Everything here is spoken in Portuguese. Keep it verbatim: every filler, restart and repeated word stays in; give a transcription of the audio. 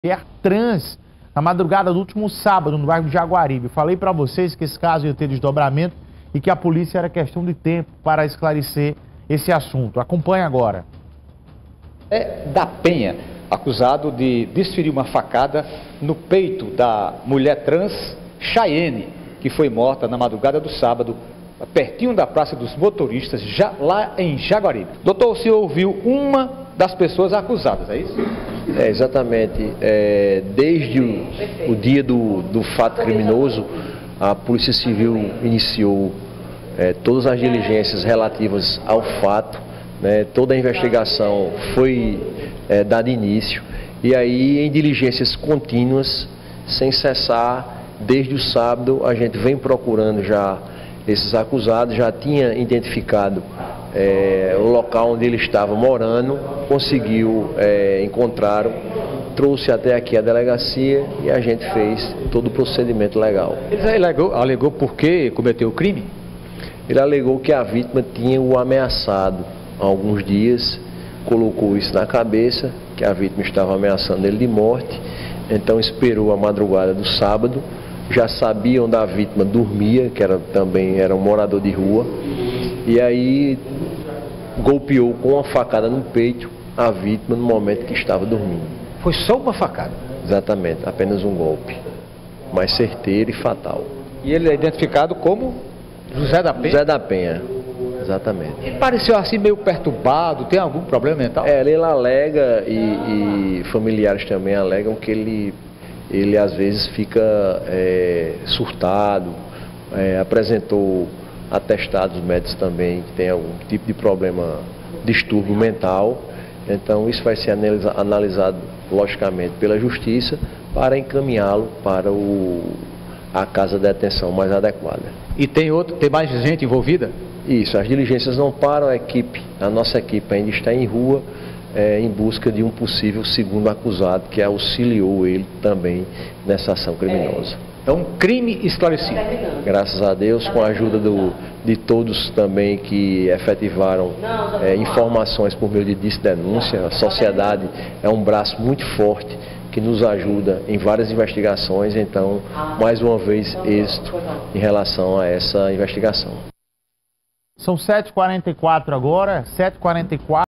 mulher trans na madrugada do último sábado no bairro de Jaguaribe. Falei para vocês que esse caso ia ter desdobramento e que a polícia era questão de tempo para esclarecer esse assunto. Acompanhe agora. É da Penha, acusado de desferir uma facada no peito da mulher trans Chayenne, que foi morta na madrugada do sábado, pertinho da Praça dos Motoristas, já lá em Jaguaribe. Doutor, o senhor ouviu uma das pessoas acusadas, é isso? É, exatamente. É, desde o, o dia do, do fato criminoso, a Polícia Civil iniciou é, todas as diligências relativas ao fato, né, toda a investigação foi é, dada início, e aí em diligências contínuas, sem cessar, desde o sábado a gente vem procurando já esses acusados, já tinha identificado é, o local onde ele estava morando, conseguiu é, encontrá-lo, trouxe até aqui a delegacia e a gente fez todo o procedimento legal. Ele alegou, alegou por que cometeu o crime? Ele alegou que a vítima tinha o ameaçado há alguns dias, colocou isso na cabeça, que a vítima estava ameaçando ele de morte, então esperou a madrugada do sábado, já sabia onde a vítima dormia, que era, também era um morador de rua, e aí golpeou com uma facada no peito a vítima no momento que estava dormindo. Foi só uma facada? Exatamente, apenas um golpe, mas certeiro e fatal. E ele é identificado como José da Penha? José da Penha, exatamente. Ele pareceu assim meio perturbado, tem algum problema mental? É, ele alega e, e familiares também alegam que ele, ele às vezes fica é, surtado, é, apresentou atestados médicos também que tem algum tipo de problema, distúrbio mental. Então isso vai ser analisa, analisado logicamente pela justiça para encaminhá-lo para o, a casa de detenção mais adequada. E tem outro, tem mais gente envolvida? Isso, as diligências não param, a equipe, a nossa equipe ainda está em rua é, em busca de um possível segundo acusado que auxiliou ele também nessa ação criminosa. Então, crime esclarecido. Graças a Deus, com a ajuda do, de todos também que efetivaram é, informações por meio de denúncia. A sociedade é um braço muito forte que nos ajuda em várias investigações, então, mais uma vez, êxito em relação a essa investigação. São sete e quarenta e quatro agora, sete e quarenta e quatro.